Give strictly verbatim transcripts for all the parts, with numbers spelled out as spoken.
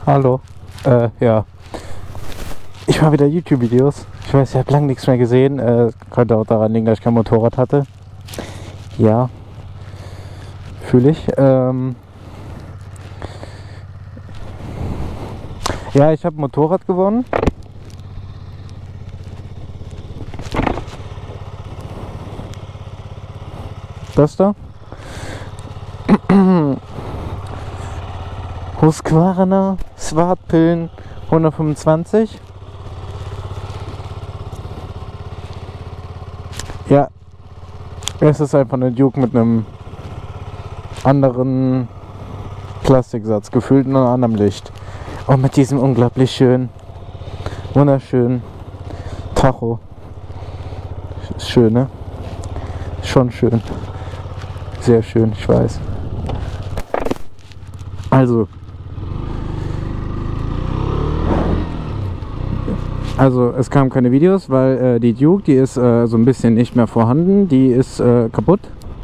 Hallo. Äh, ja. Ich mache wieder YouTube-Videos. Ich weiß, ich habe lange nichts mehr gesehen. Äh, könnte auch daran liegen, dass ich kein Motorrad hatte. Ja. Fühle ich. Ähm ja, ich habe ein Motorrad gewonnen. Das da. Husqvarna Swartpillen hundertfünfundzwanzig. Ja, es ist einfach eine Duke mit einem anderen Plastiksatz, gefühlt in einem anderen Licht. Und mit diesem unglaublich schön, wunderschönen Tacho. Ist schön, ne? Schon schön. Sehr schön, ich weiß. Also. Also es kamen keine Videos, weil äh, die Duke, die ist äh, so ein bisschen nicht mehr vorhanden. Die ist äh, kaputt.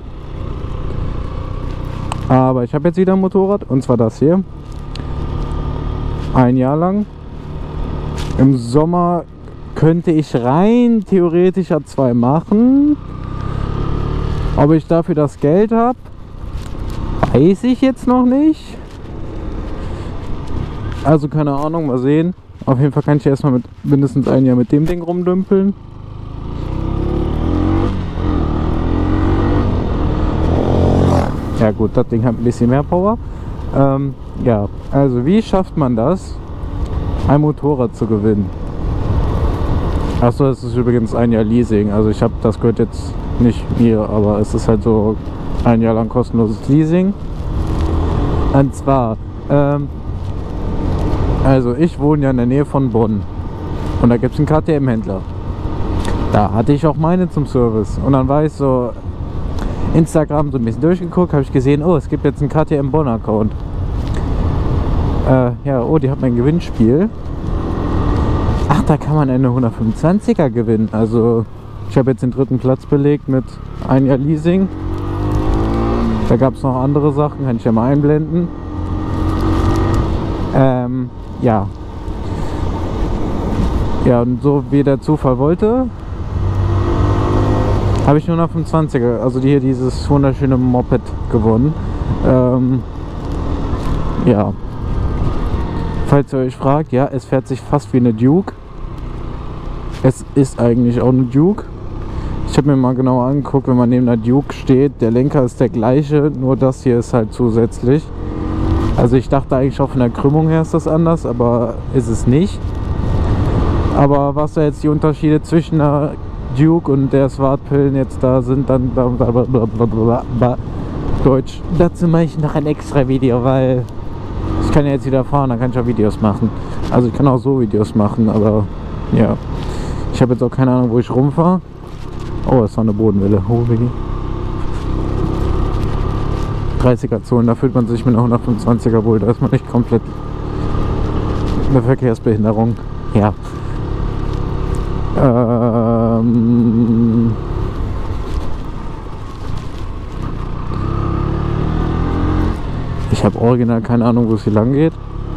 Aber ich habe jetzt wieder ein Motorrad, und zwar das hier. Ein Jahr lang. Im Sommer könnte ich rein theoretisch ja zwei machen. Ob ich dafür das Geld habe, weiß ich jetzt noch nicht. Also keine Ahnung, mal sehen. Auf jeden Fall kann ich erstmal mit mindestens ein Jahr mit dem Ding rumdümpeln. Ja gut, das Ding hat ein bisschen mehr Power. Ähm, ja, also wie schafft man das, ein Motorrad zu gewinnen? Achso, das ist übrigens ein Jahr Leasing. Also ich habe, das gehört jetzt nicht mir, aber es ist halt so ein Jahr lang kostenloses Leasing. Und zwar, ähm, also ich wohne ja in der Nähe von Bonn und da gibt es einen K T M-Händler. Da hatte ich auch meine zum Service und dann war ich so Instagram so ein bisschen durchgeguckt, habe ich gesehen, oh, es gibt jetzt einen K T M Bonn-Account. Äh, ja, oh, die hat mein Gewinnspiel. Ach, da kann man eine hundertfünfundzwanziger gewinnen. Also ich habe jetzt den dritten Platz belegt mit ein Jahr Leasing. Da gab es noch andere Sachen, kann ich ja mal einblenden. Ähm, ja. Ja, und so wie der Zufall wollte, habe ich eine hundertfünfundzwanziger, also hier dieses wunderschöne Moped gewonnen. Ähm, ja. Falls ihr euch fragt, ja, es fährt sich fast wie eine Duke. Es ist eigentlich auch eine Duke. Ich habe mir mal genauer angeguckt, wenn man neben der Duke steht, der Lenker ist der gleiche, nur das hier ist halt zusätzlich. Also ich dachte eigentlich auch von der Krümmung her ist das anders, aber ist es nicht. Aber was da jetzt die Unterschiede zwischen der Duke und der Swartpillen jetzt da sind, dann blablabla. Deutsch. Dazu mache ich noch ein extra Video, weil ich kann ja jetzt wieder fahren, dann kann ich auch Videos machen. Also ich kann auch so Videos machen, aber ja. Ich habe jetzt auch keine Ahnung, wo ich rumfahre. Oh, es war eine Bodenwelle. Oh, dreißiger Zonen, da fühlt man sich mit einer hundertfünfundzwanziger wohl. Da ist man nicht komplett eine Verkehrsbehinderung. Ja. Ähm ich habe original keine Ahnung, wo es hier lang geht.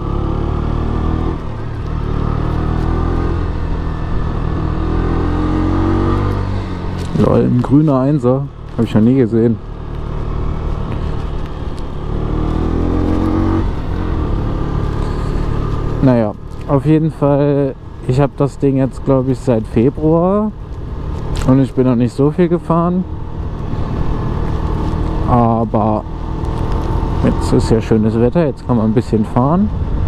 Lol, ein grüner Einser. Habe ich noch nie gesehen. Naja, auf jeden Fall, ich habe das Ding jetzt, glaube ich, seit Februar und ich bin noch nicht so viel gefahren. Aber jetzt ist ja schönes Wetter, jetzt kann man ein bisschen fahren.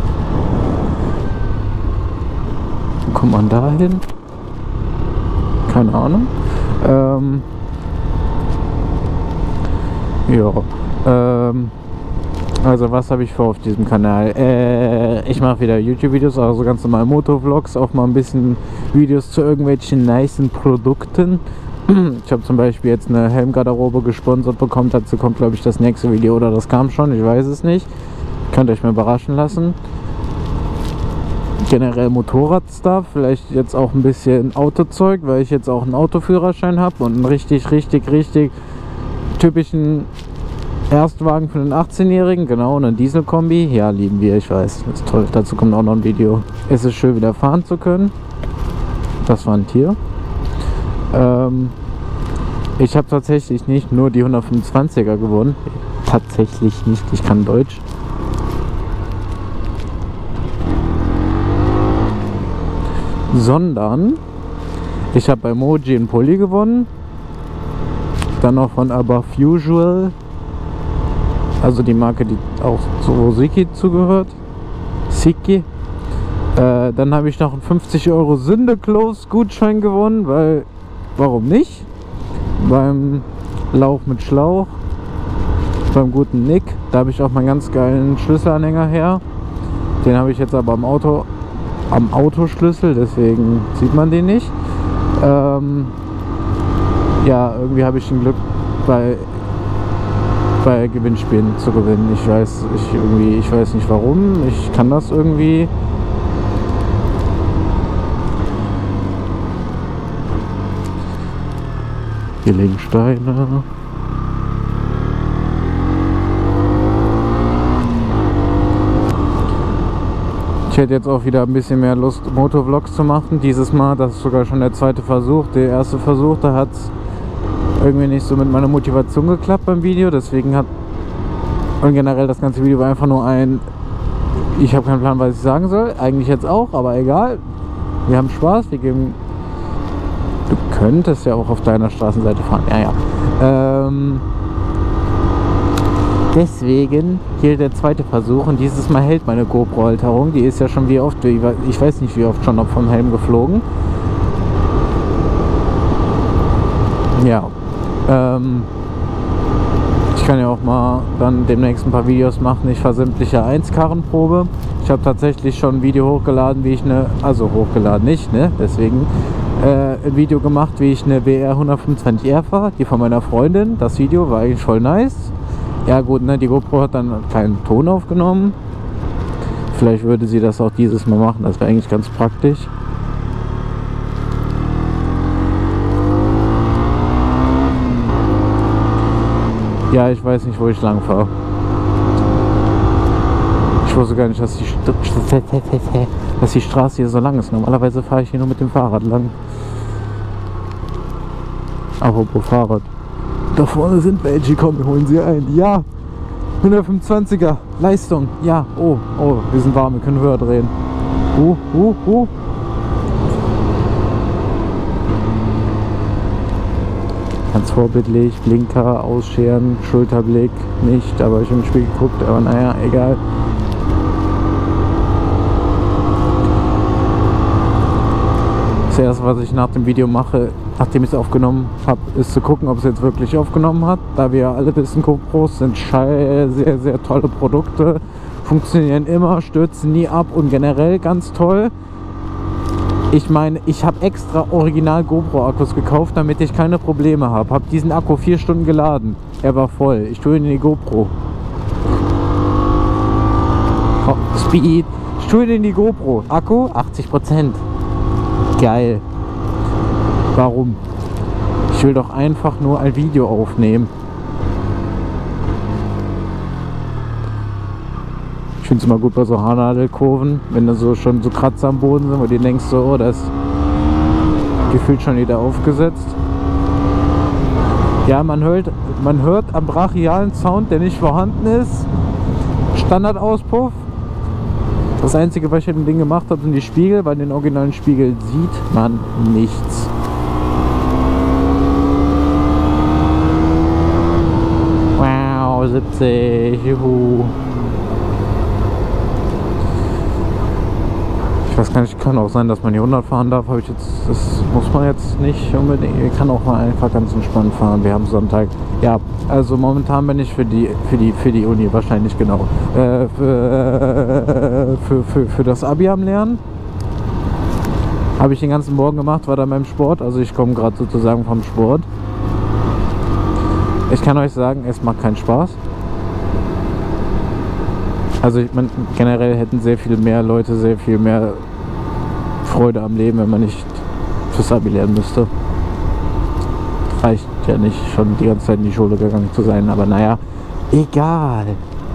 Wo kommt man da hin? Keine Ahnung. Ähm, ja, ähm, also was habe ich vor auf diesem Kanal? Äh, ich mache wieder YouTube-Videos, also ganz normale Motovlogs, auch mal ein bisschen Videos zu irgendwelchen nicen Produkten. Ich habe zum Beispiel jetzt eine Helmgarderobe gesponsert bekommen, dazu kommt glaube ich das nächste Video oder das kam schon, ich weiß es nicht. Könnt euch mal überraschen lassen. Generell Motorradstuff, vielleicht jetzt auch ein bisschen Autozeug, weil ich jetzt auch einen Autoführerschein habe und einen richtig, richtig, richtig typischen Erstwagen für den achtzehnjährigen, genau, eine Dieselkombi. Ja, lieben wir, ich weiß, ist toll. Dazu kommt auch noch ein Video. Es ist schön, wieder fahren zu können. Das war ein Tier. Ähm, ich habe tatsächlich nicht nur die hundertfünfundzwanziger gewonnen. Tatsächlich nicht, ich kann Deutsch. Sondern ich habe bei Moji einen Pulli gewonnen. Dann noch von Above Usual. Also die Marke, die auch zu Siki zugehört. Siki. Äh, dann habe ich noch einen fünfzig Euro Sünde-Close Gutschein gewonnen, weil, warum nicht? Beim Lauch mit Schlauch, beim guten Nick, da habe ich auch meinen ganz geilen Schlüsselanhänger her. Den habe ich jetzt aber am Auto, am Autoschlüssel, deswegen sieht man den nicht. Ähm, ja, irgendwie habe ich ein Glück bei bei Gewinnspielen zu gewinnen. Ich weiß, ich irgendwie, ich weiß nicht warum. Ich kann das irgendwie. Hier liegen Steine. Ich hätte jetzt auch wieder ein bisschen mehr Lust, Motovlogs zu machen. Dieses Mal, das ist sogar schon der zweite Versuch. Der erste Versuch, da hat es irgendwie nicht so mit meiner Motivation geklappt beim Video, deswegen hat und generell das ganze Video war einfach nur ein, ich habe keinen Plan, was ich sagen soll, eigentlich jetzt auch, aber egal, wir haben Spaß, wir geben, du könntest ja auch auf deiner Straßenseite fahren, ja, ja, ähm, deswegen hier der zweite Versuch und dieses Mal hält meine GoPro-Halterung, die ist ja schon wie oft, ich weiß nicht wie oft schon vom Helm geflogen, ja. Ähm, ich kann ja auch mal dann demnächst ein paar Videos machen. Ich fahre sämtliche eins Karrenprobe. Ich habe tatsächlich schon ein Video hochgeladen, wie ich eine, also hochgeladen nicht, ne? Deswegen äh, ein Video gemacht, wie ich eine B R hundertfünfundzwanzig R fahre, die von meiner Freundin. Das Video war eigentlich voll nice. Ja gut, ne? Die GoPro hat dann keinen Ton aufgenommen. Vielleicht würde sie das auch dieses Mal machen. Das wäre eigentlich ganz praktisch. Ja, ich weiß nicht, wo ich lang fahre. Ich wusste gar nicht, dass die, dass die Straße hier so lang ist. Normalerweise fahre ich hier nur mit dem Fahrrad lang. Apropos Fahrrad. Da vorne sind welche, komm, wir holen sie ein. Ja, hundertfünfundzwanziger, Leistung. Ja, oh, oh, wir sind warm, wir können höher drehen. Uh, uh, uh. Ganz vorbildlich, Blinker, Ausscheren, Schulterblick, nicht, aber ich habe im Spiel geguckt, aber naja, egal. Das erste, was ich nach dem Video mache, nachdem ich es aufgenommen habe, ist zu gucken, ob es jetzt wirklich aufgenommen hat. Da wir alle wissen, GoPros sind sehr, sehr tolle Produkte, funktionieren immer, stürzen nie ab und generell ganz toll. Ich meine, ich habe extra original GoPro-Akkus gekauft, damit ich keine Probleme habe. Habe diesen Akku vier Stunden geladen. Er war voll. Ich tue ihn in die GoPro. Oh, Speed. Ich tue ihn in die GoPro. Akku achtzig Prozent. Geil. Warum? Ich will doch einfach nur ein Video aufnehmen. Ich finde es immer gut bei so Haarnadelkurven, wenn da so schon so Kratzer am Boden sind, wo du denkst so, oh, das ist gefühlt schon wieder aufgesetzt. Ja, man hört, man hört am brachialen Sound, der nicht vorhanden ist, Standardauspuff. Das einzige, was ich mit dem Ding gemacht habe, sind die Spiegel. Bei den originalen Spiegeln sieht man nichts. Wow, siebzig, juhu. Ich weiß gar nicht, kann auch sein, dass man hier hundert fahren darf, habe ich jetzt, das muss man jetzt nicht unbedingt, kann auch mal einfach ganz entspannt fahren, wir haben Sonntag. Ja, also momentan bin ich für die, für die, für die Uni wahrscheinlich, genau, äh, für, für, für, für das Abi am Lernen. Habe ich den ganzen Morgen gemacht, war dann beim Sport, also ich komme gerade sozusagen vom Sport. Ich kann euch sagen, es macht keinen Spaß. Also ich meine, generell hätten sehr viel mehr Leute sehr viel mehr Freude am Leben, wenn man nicht fürs Abi lernen müsste. Reicht ja nicht, schon die ganze Zeit in die Schule gegangen zu sein, aber naja, Egal.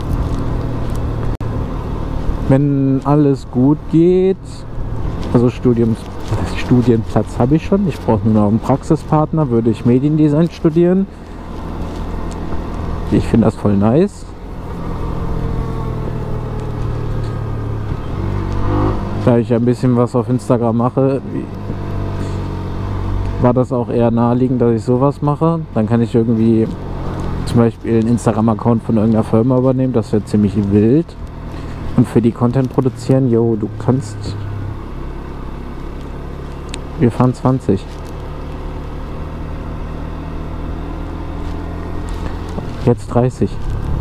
Wenn alles gut geht, also Studium, Studienplatz habe ich schon, ich brauche nur noch einen Praxispartner, würde ich Mediendesign studieren. Ich finde das voll nice. Da ich ein bisschen was auf Instagram mache, war das auch eher naheliegend, dass ich sowas mache. Dann kann ich irgendwie zum Beispiel einen Instagram-Account von irgendeiner Firma übernehmen, das wäre ziemlich wild. Und für die Content produzieren, yo, du kannst... Wir fahren zwanzig. Jetzt dreißig.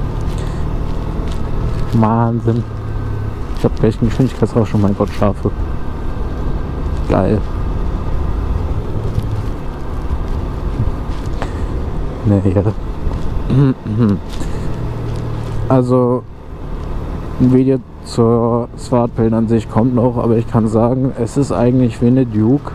Wahnsinn. Ich habe gleich einen Geschwindigkeitsrausch, oh mein Gott, Schafe. Geil. Naja. Also, ein Video zur Swartpillen an sich kommt noch, aber ich kann sagen, es ist eigentlich wie eine Duke.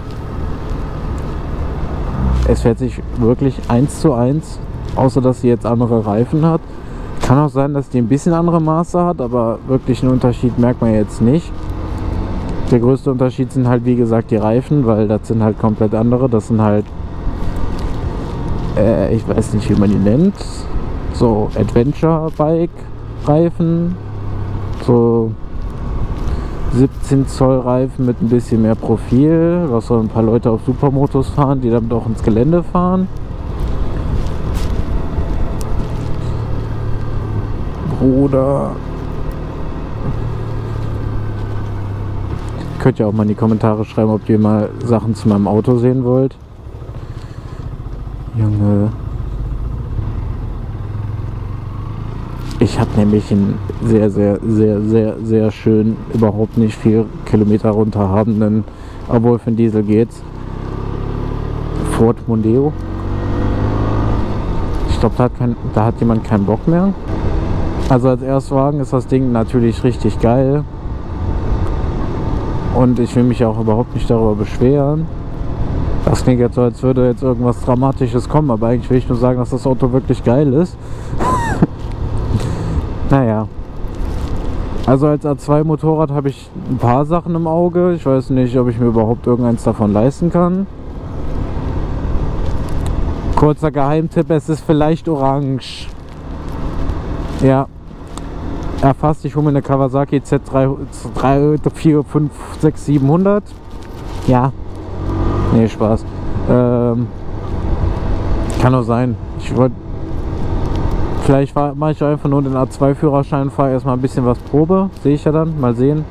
Es fährt sich wirklich eins zu eins, außer dass sie jetzt andere Reifen hat. Kann auch sein, dass die ein bisschen andere Maße hat, aber wirklich einen Unterschied merkt man jetzt nicht. Der größte Unterschied sind halt wie gesagt die Reifen, weil das sind halt komplett andere. Das sind halt, äh, ich weiß nicht wie man die nennt, so Adventure Bike Reifen, so siebzehn Zoll Reifen mit ein bisschen mehr Profil, was so ein paar Leute auf Supermotos fahren, die damit auch ins Gelände fahren. Oder könnt ihr auch mal in die Kommentare schreiben, ob ihr mal Sachen zu meinem Auto sehen wollt. Junge. Ich habe nämlich einen sehr, sehr, sehr, sehr, sehr schön, überhaupt nicht viel Kilometer runterhabenden, obwohl für den Diesel geht's, Ford Mondeo. Ich glaube, da hat kein, da hat jemand keinen Bock mehr. Also als Erstwagen ist das Ding natürlich richtig geil. Und ich will mich auch überhaupt nicht darüber beschweren. Das klingt jetzt so, als würde jetzt irgendwas Dramatisches kommen, aber eigentlich will ich nur sagen, dass das Auto wirklich geil ist. Naja. Also als A zwei Motorrad habe ich ein paar Sachen im Auge. Ich weiß nicht, ob ich mir überhaupt irgendeins davon leisten kann. Kurzer Geheimtipp, es ist vielleicht orange. Ja. Erfasst, ich hole mir eine Kawasaki Z drei, vier, fünf, sechs, siebenhundert. Ja. Nee, Spaß. Ähm, kann auch sein. Ich wollte. Vielleicht mache ich einfach nur den A zwei Führerschein, fahre erstmal ein bisschen was Probe. Sehe ich ja dann. Mal sehen.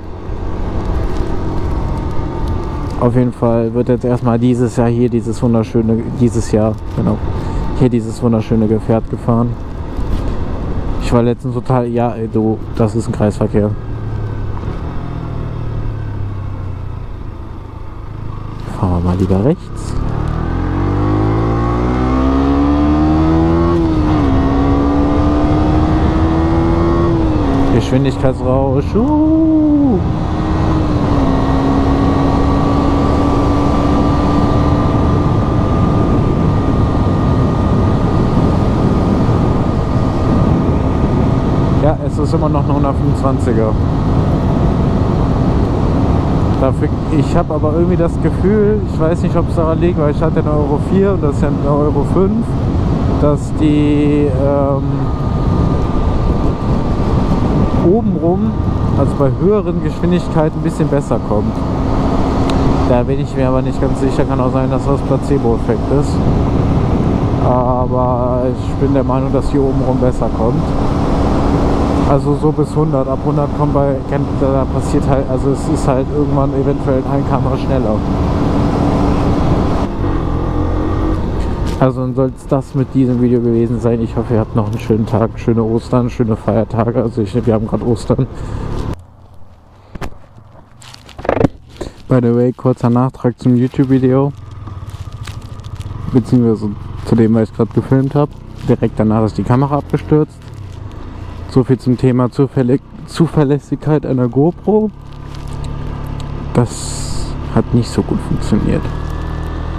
Auf jeden Fall wird jetzt erstmal dieses Jahr hier dieses wunderschöne, dieses Jahr, genau, hier dieses wunderschöne Gefährt gefahren. Ich war letztens total, ja, ey, du, das ist ein Kreisverkehr. Fahren wir mal lieber rechts. Geschwindigkeitsrausch. Uh. Ja, es ist immer noch ein hundertfünfundzwanziger. Dafür, ich habe aber irgendwie das Gefühl, ich weiß nicht, ob es daran liegt, weil ich hatte eine Euro vier und das ist ja eine Euro fünf, dass die ähm, obenrum, also bei höheren Geschwindigkeiten, ein bisschen besser kommt. Da bin ich mir aber nicht ganz sicher, kann auch sein, dass das Placebo-Effekt ist. Aber ich bin der Meinung, dass hier obenrum besser kommt. Also so bis hundert, ab hundert kommt bei, da passiert halt, also es ist halt irgendwann eventuell ein Kamera schneller. Also dann soll es das mit diesem Video gewesen sein. Ich hoffe, ihr habt noch einen schönen Tag, schöne Ostern, schöne Feiertage. Also ich, wir haben gerade Ostern. By the way, kurzer Nachtrag zum YouTube-Video. Beziehungsweise zu dem, was ich gerade gefilmt habe. Direkt danach ist die Kamera abgestürzt. So viel zum Thema Zuverlä Zuverlässigkeit einer GoPro. Das hat nicht so gut funktioniert.